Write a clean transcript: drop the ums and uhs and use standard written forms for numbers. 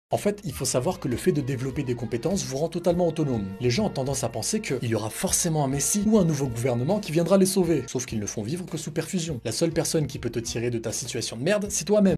En fait, il faut savoir que le fait de développer des compétences vous rend totalement autonome. Les gens ont tendance à penser qu'il y aura forcément un messie ou un nouveau gouvernement qui viendra les sauver, sauf qu'ils ne font vivre que sous perfusion. La seule personne qui peut te tirer de ta situation de merde, c'est toi-même.